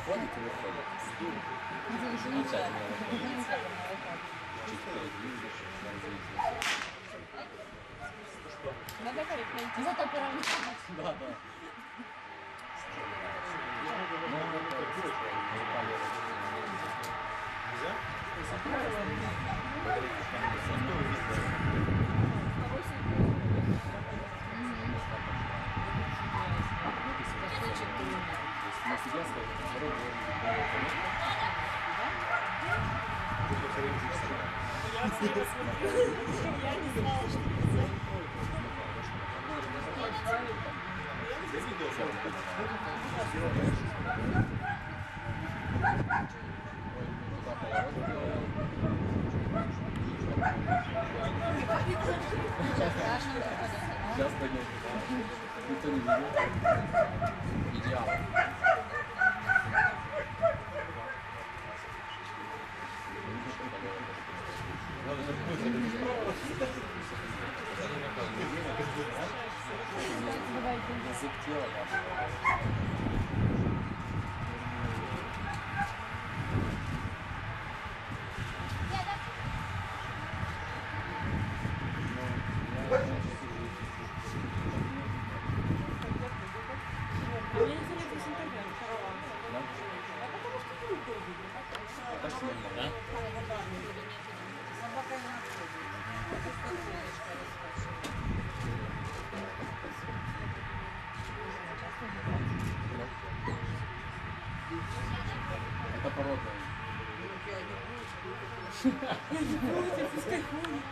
выходит и выходит. Замечательно выходит. Чуть передвинешь, Надо пройти. Зато поравнялась. да, да. Я не знала, что Сейчас пойдем. Никто не видел. Идеал. Язык тела, это породное. я не против, пускай ходит.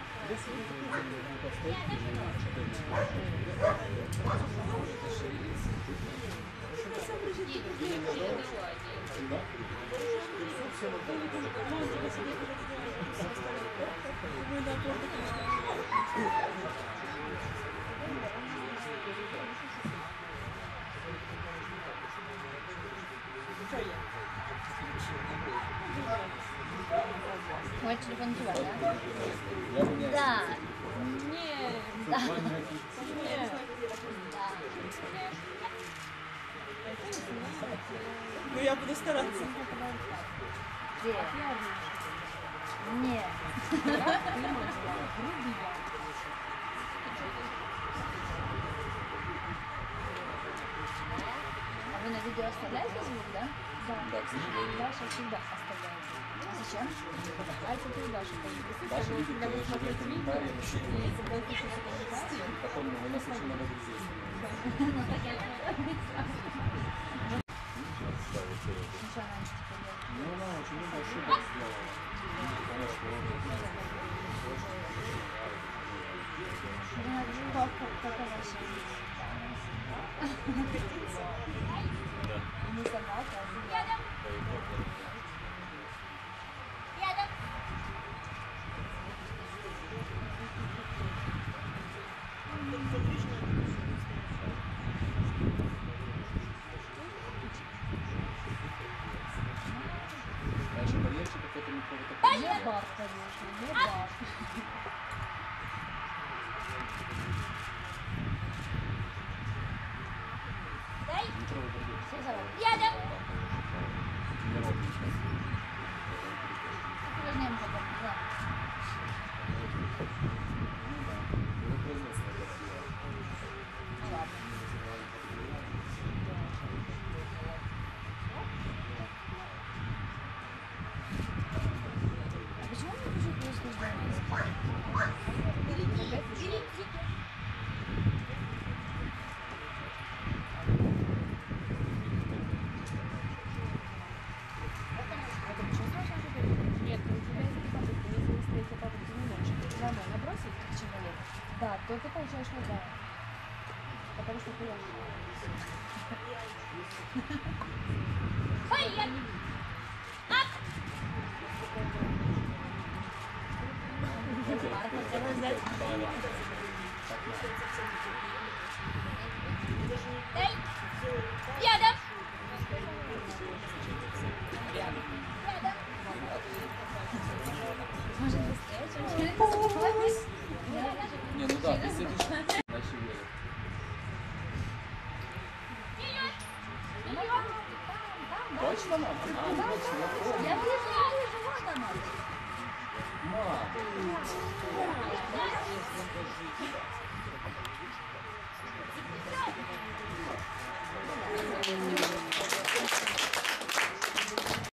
Мой телефон тебя, да? Я меняю. Да. Нет, Да. нет. Ну я буду стараться. Где? Нет. А вы на видео оставляете звук, да? Да, к сожалению. Даша всегда оставляет. А зачем? А это ты, Даша, Даша видит, Когда вы живые смотрите видео, комментарии. и когда пишете комментарии, Потом у нас очень много друзей. Ну, так я Ничего, раньше теперь нет. Ну, она очень много ошибок сделала. Как ваша? Не собака, а Раньше барьерчик какой-то не не бар, конечно, не бар. метровый барьер. Все заработали. Не ровно сейчас. Упражняем потом, да. Ну да. Его производство красиво. Ну ладно. А почему не пишут происхождение? нет, у тебя есть попытка, если с третьей попытки не можешь нормально бросить к человеку, да, то ты получаешь удар. Потому что ты Может быстрее, чем Не, ну да, ты сидишь, дальше веришь. Точно? Точно надо? А, точно, я помню. Я вижу, вот она. Мам.